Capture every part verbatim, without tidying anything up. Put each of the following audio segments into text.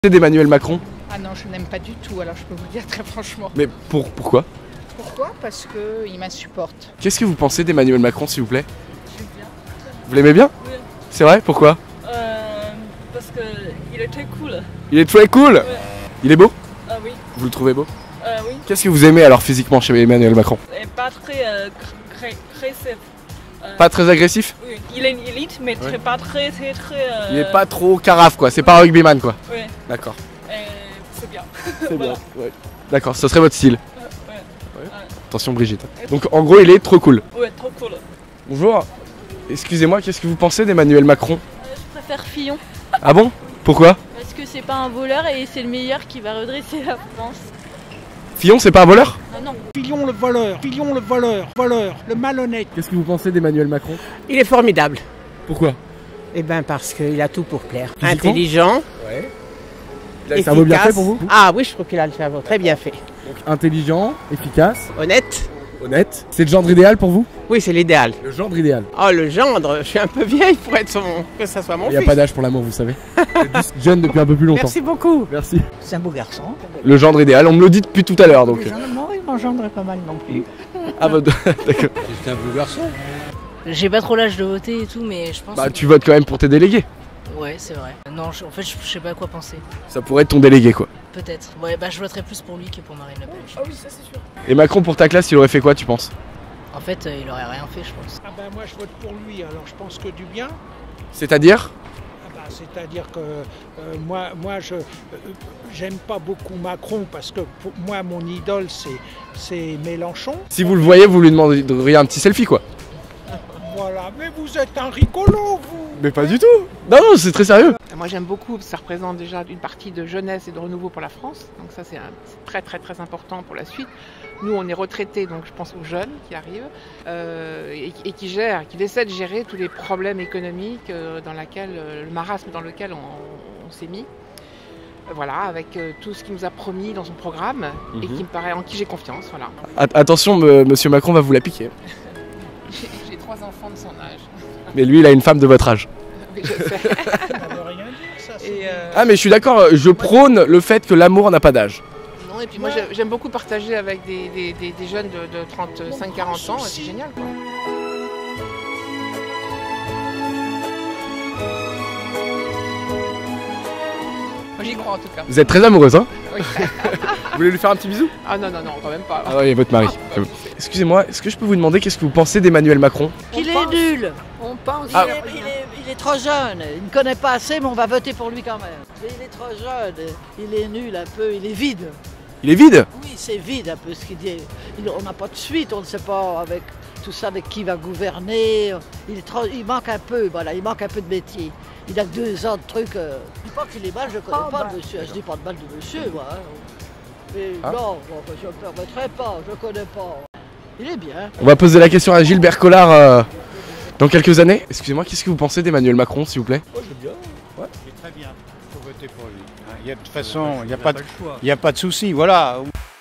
D'Emmanuel Macron? Ah non, je n'aime pas du tout, alors je peux vous dire très franchement. Mais pour, pourquoi? Pourquoi? Parce qu'il m'insupporte. Qu'est-ce que vous pensez d'Emmanuel Macron, s'il vous plaît? J'aime bien. Vous l'aimez bien? Oui. C'est vrai? Pourquoi? Euh, parce qu'il est très cool. Il est très cool. Ouais. Il est beau? Ah oui. Vous le trouvez beau? Euh, oui. Qu'est-ce que vous aimez alors physiquement chez Emmanuel Macron? Et pas très euh, cré- agressif. Euh, Pas très agressif? Oui. Il est une élite, mais très, Ouais. pas très, très, très. euh, Il est pas trop carafe quoi, c'est pas un rugbyman quoi. Oui. D'accord. Et c'est bien. C'est Voilà. bien. Ouais. D'accord, ce serait votre style. Ouais. Ouais. Ouais. Attention Brigitte. Donc en gros il est trop cool. Ouais, trop cool. Bonjour. Excusez-moi, qu'est-ce que vous pensez d'Emmanuel Macron? Euh, je préfère Fillon, Ah bon? Pourquoi? parce que c'est pas un voleur et c'est le meilleur qui va redresser la France. Fillon c'est pas un voleur? Ah non. Fillon le voleur, Fillon le voleur, voleur, le malhonnête. Qu'est-ce que vous pensez d'Emmanuel Macron? Il est formidable. Pourquoi? Eh bien parce qu'il a tout pour plaire. Physiquement? Intelligent, Ouais. Il a le cerveau bien efficace. fait pour vous? Ah oui, je trouve qu'il a le cerveau très bien fait. Donc intelligent, efficace, Honnête. honnête. C'est le gendre idéal pour vous? Oui, c'est l'idéal. Le gendre idéal. Oh, le gendre, je suis un peu vieille pour être son... que ça soit mon Il n'y a fils. pas d'âge pour l'amour, vous savez. Vous jeune depuis un peu plus longtemps. Merci beaucoup. Merci. C'est un beau garçon. Le gendre idéal, on me le dit depuis tout à l'heure donc. Non, il m'engendre pas mal non plus. Ah bah d'accord. C'est un beau garçon. J'ai pas trop l'âge de voter et tout, mais je pense Bah que... tu votes quand même pour tes délégués. Ouais, c'est vrai. Non, je- en fait, je, je sais pas à quoi penser. Ça pourrait être ton délégué quoi. Peut-être. Ouais, bah je voterai plus pour lui que pour Marine Le Pen. Ah oui, ça c'est sûr. Et Macron pour ta classe, il aurait fait quoi tu penses? En fait, euh, il aurait rien fait, je pense. Ah ben moi je vote pour lui, alors je pense que du bien. C'est-à-dire? Ah ben, c'est-à-dire que euh, moi, moi je euh, j'aime pas beaucoup Macron parce que pour moi mon idole c'est c'est Mélenchon. Si vous le voyez, vous lui demanderiez un petit selfie quoi. Voilà, mais vous êtes un rigolo vous. Mais pas du tout. Non, non, c'est très sérieux. Moi j'aime beaucoup, ça représente déjà une partie de jeunesse et de renouveau pour la France, donc ça c'est un- c'est très très très important pour la suite. Nous on est retraités, donc je pense aux jeunes qui arrivent euh, et, et qui gèrent, qui essaient de gérer tous les problèmes économiques euh, dans laquelle, euh, le marasme dans lequel on, on s'est mis. Euh, Voilà, avec euh, tout ce qu'il nous a promis dans son programme et Mhm. qui me paraît, en qui j'ai confiance. Voilà. At- attention, me- monsieur Macron va vous la piquer. J'ai j'ai trois enfants de son âge. Mais lui, il a une femme de votre âge. Mais je sais. Ça veut rien dire ça. c'est- Et, euh, Ah mais je suis d'accord, je prône le fait que l'amour n'a pas d'âge. non, et puis moi j'ai- j'aime beaucoup partager avec des, des- des- des jeunes de, de trente-cinq quarante ans, et c'est génial quoi. Moi j'y crois en tout cas. Vous êtes très amoureuse, hein? Oui. Vous voulez lui faire un petit bisou? Ah non, non, non, quand même pas. Ah ouais, votre mari. Excusez-moi, est-ce que je peux vous demander qu'est-ce que vous pensez d'Emmanuel Macron? Qu'il est nul. On pense. Ah. Il, est, il est- il est trop jeune. Il ne connaît pas assez, mais on va voter pour lui quand même. Mais il est trop jeune. Il est nul un peu. Il est vide. Il est vide? Oui, c'est vide un peu ce qu'il dit. Il- on n'a pas de suite. On ne sait pas avec tout ça, avec qui va gouverner. Il, est trop, il manque un peu. Voilà, il manque un peu de métier. Il a deux ans de trucs. Euh, je dis pas qu'il est mal. Je ne connais Oh, pas bah. le monsieur. Je dis pas de mal du monsieur, moi. hein. Mais Ah. non, bon, je ne permettrai pas. Je ne connais pas. Il est bien. On va poser la question à Gilbert Collard euh, dans quelques années. Excusez-moi, qu'est-ce que vous pensez d'Emmanuel Macron, s'il vous plaît? Il est très bien. Il faut voter pour lui. Il y a, de toute façon, il n'y a, pas de- il y a pas de souci. Voilà.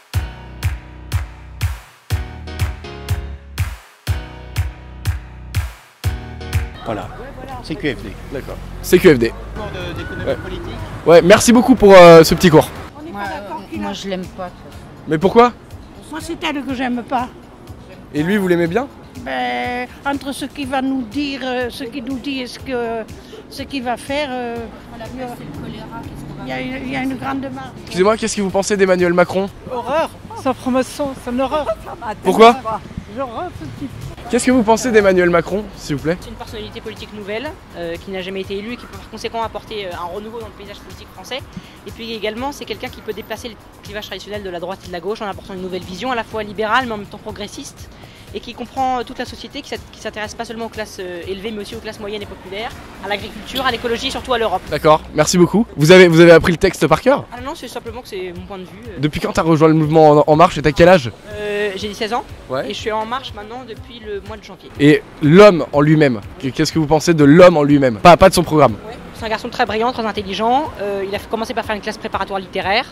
Voilà. C'est Q F D. D'accord. C Q F D. d'économie Ouais. politique. Ouais, merci beaucoup pour euh, ce petit cours. Moi, euh, moi, je l'aime pas. Mais pourquoi? Moi, c'est elle que j'aime pas. Et lui, vous l'aimez bien? Ben, entre ce qu'il va nous dire, euh, ce qu'il nous dit et ce que ce qu'il va faire, euh, il y, a une- il y a une grande marge. Excusez-moi, qu'est-ce que vous pensez d'Emmanuel Macron? Horreur, sa promotion, c'est une horreur. Pourquoi? J'horreur ce type. Qu'est-ce que vous pensez d'Emmanuel Macron, s'il vous plaît? C'est une personnalité politique nouvelle euh, qui n'a jamais été élue et qui peut par conséquent apporter euh, un renouveau dans le paysage politique français. Et puis également, c'est quelqu'un qui peut déplacer le clivage traditionnel de la droite et de la gauche en apportant une nouvelle vision à la fois libérale mais en même temps progressiste et qui comprend euh, toute la société, qui s'int- qui s'intéresse pas seulement aux classes euh, élevées mais aussi aux classes moyennes et populaires, à l'agriculture, à l'écologie et surtout à l'Europe. D'accord, merci beaucoup. Vous avez, vous avez appris le texte par cœur? Ah non, c'est simplement que c'est mon point de vue. euh. Depuis quand t'as rejoint le mouvement En, En Marche et t'as quel âge? Euh, J'ai seize ans Ouais. et je suis en marche maintenant depuis le mois de janvier. Et l'homme en lui-même, qu'est-ce que vous pensez de l'homme en lui-même? Pas, pas de son programme. Ouais. C'est un garçon très brillant, très intelligent. Euh, il a commencé par faire une classe préparatoire littéraire.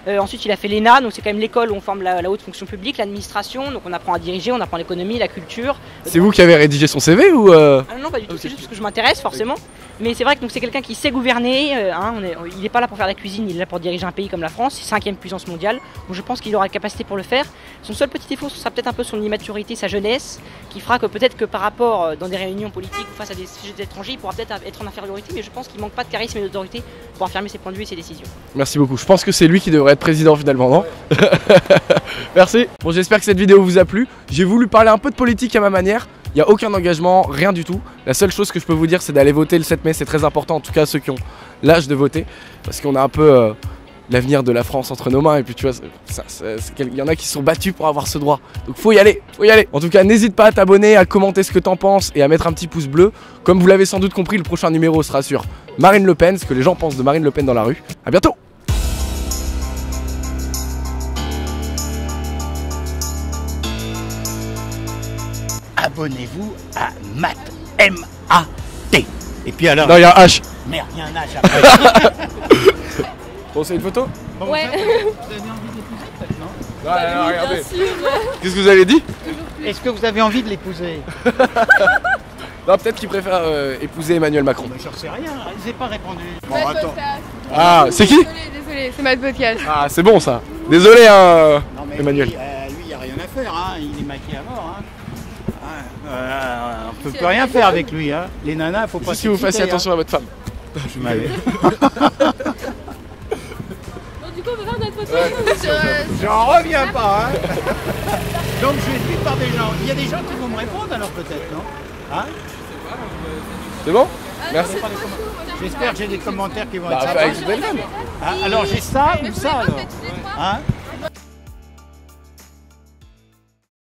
Euh, ensuite, il a fait l'E N A, donc c'est quand même l'école où on forme la, la haute fonction publique, l'administration. Donc on apprend à diriger, on apprend l'économie, la culture. C'est vous qui avez rédigé son C V ou euh... ah non, pas du tout, okay. C'est juste parce que je m'intéresse forcément. Mais c'est vrai que c'est quelqu'un qui sait gouverner, euh, hein, on est, il n'est pas là pour faire la cuisine, il est là pour diriger un pays comme la France, c'est cinquième puissance mondiale. Donc je pense qu'il aura la capacité pour le faire. Son seul petit défaut, ce sera peut-être un peu son immaturité, sa jeunesse, qui fera que peut-être que par rapport euh, dans des réunions politiques ou face à des sujets étrangers, il pourra peut-être être en infériorité, mais je pense qu'il manque pas de charisme et d'autorité pour affirmer ses points de vue et ses décisions. Merci beaucoup, je pense que c'est lui qui devrait être président finalement, non? Merci. Bon, j'espère que cette vidéo vous a plu. J'ai voulu parler un peu de politique à ma manière. Il n'y a aucun engagement, rien du tout. La seule chose que je peux vous dire, c'est d'aller voter le sept mai. C'est très important, en tout cas ceux qui ont l'âge de voter. Parce qu'on a un peu euh, l'avenir de la France entre nos mains. Et puis tu vois, il y en a qui se sont battus pour avoir ce droit. Donc faut y aller, faut y aller. En tout cas, n'hésite pas à t'abonner, à commenter ce que t'en penses et à mettre un petit pouce bleu. Comme vous l'avez sans doute compris, le prochain numéro sera sur Marine Le Pen, ce que les gens pensent de Marine Le Pen dans la rue. A bientôt. Abonnez-vous à Matt, M A T. Et puis alors... Non, il y a un H. Merde, il y a un H après. Bon, c'est une photo? Bon, ouais. Vous avez envie d'épouser peut-être, non? Non, bah, non, regardez. Qu'est-ce que vous avez dit? Est-ce que vous avez envie de l'épouser? Non, peut-être qu'il préfère euh, épouser Emmanuel Macron. Mais j'en sais rien, je n'ai pas répondu. Bon, attends. Ah, c'est qui? Désolé, désolé, c'est Matt Podcast. Ah, c'est bon ça. Désolé, hein, non, mais Emmanuel. Lui, euh, lui, il n'y a rien à faire, hein. Il est maquillé à mort. Hein. Euh, on peut plus rien faire avec lui, hein. Les nanas, faut pas. Si vous fassiez attention hein. à votre femme. Je m'avais. Bon, du coup, on va faire notre photo. Ouais, j'en reviens pas, hein. Donc je vais suivre par des gens. Il y a des gens qui vont me répondre alors peut-être, non? Hein? C'est bon? Ah, merci. J'espère que j'ai des commentaires qui vont bah, être avec belle femme. Ah, alors j'ai ça ou ça alors? Hein?